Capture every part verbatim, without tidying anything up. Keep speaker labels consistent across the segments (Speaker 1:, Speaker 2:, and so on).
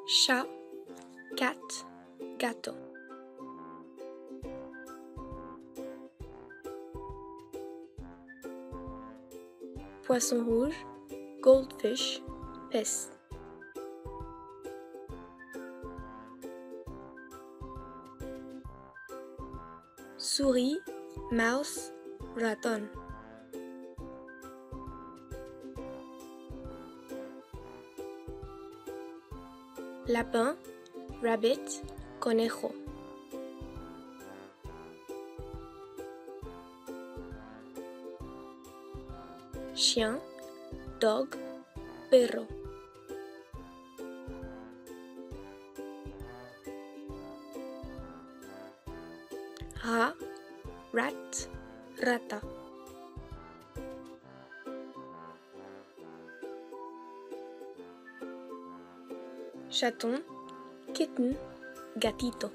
Speaker 1: chat, cat, gâteau. Poisson rouge, goldfish, pes. Souris, mouse, raton. Lapin, rabbit, conejo. Chien, dog, perro. Rat, rat, rata. Chaton, kitten, gatito.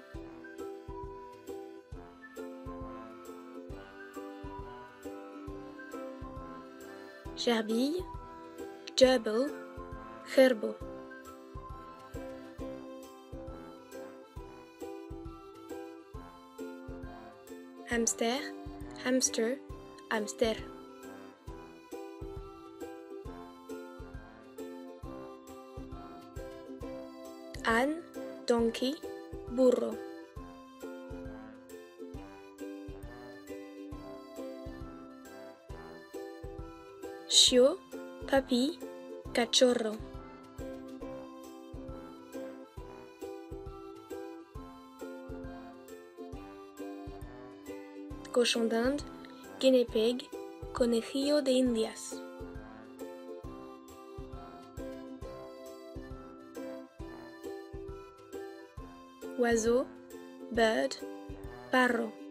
Speaker 1: Gerbille, gerbil, gerbo. Hamster, hamster, hamster. Âne, donkey, burro. Chiot, puppy, cachorro. Cochon d'Inde, guinea pig, conejillo de Indias. Oiseau, bird, parrot.